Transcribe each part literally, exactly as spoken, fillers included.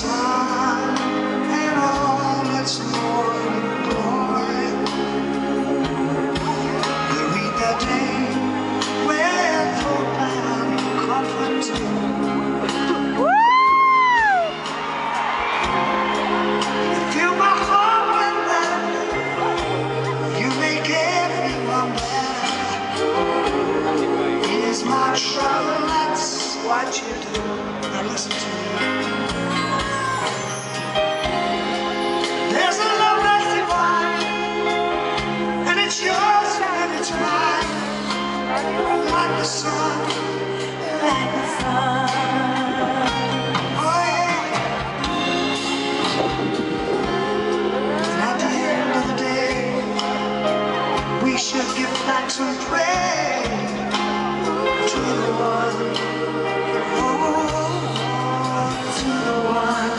sun and all its morning glory. We read the day with hope and comfort too. You fill my heart with laughter. You make everyone better. It is my trouble, that's what you do. Now listen to me. There's a love that's divine, and it's yours and it's mine. Like the sun, like the sun. Oh yeah. And at the end of the day, we should give thanks and pray to the one. Oh, to the one.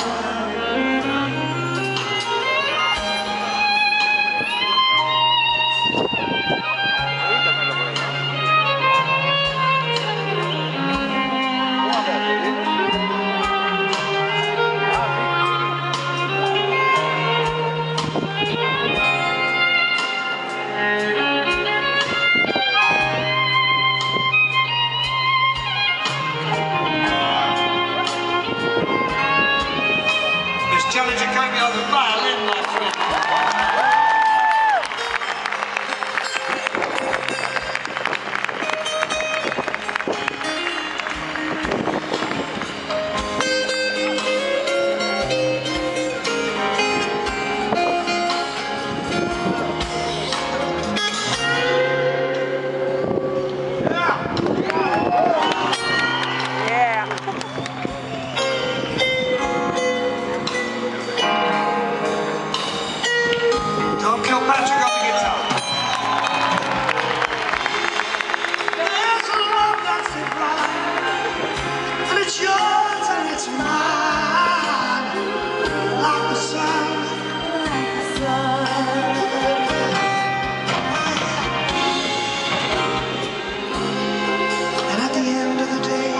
Challenge you came on the violin, my friend. Don't kill Patrick on the guitar. There's a love that's divine, and it's yours and it's mine. Like the sun, like the sun. And at the end of the day,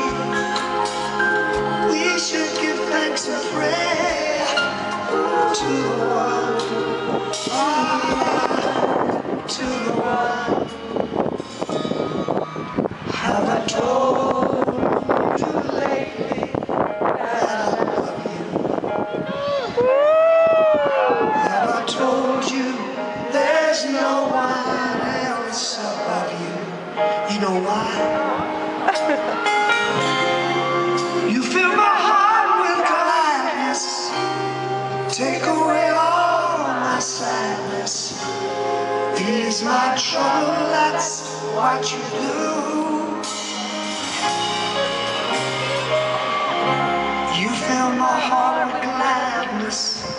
we should give thanks and pray to the one. Oh, to the one. Have I told you lately that I love you? Have I told you there's no one else above you? You know why? You fill my heart with gladness, take away all my sadness. Ease my trouble, that's what you do. You fill my heart with gladness,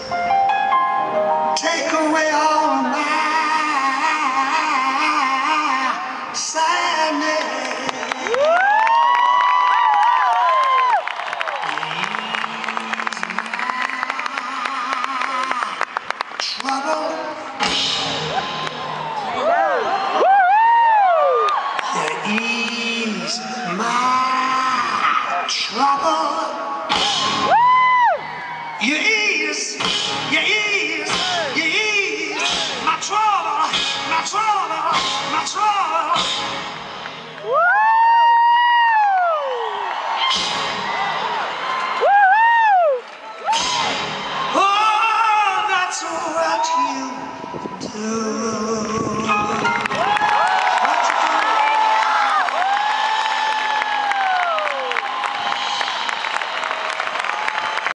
take away all my sadness. Ease my trouble. Ease my trouble. You ease, you ease, you ease my trouble, my trouble, my trouble. Oh, that's what you do.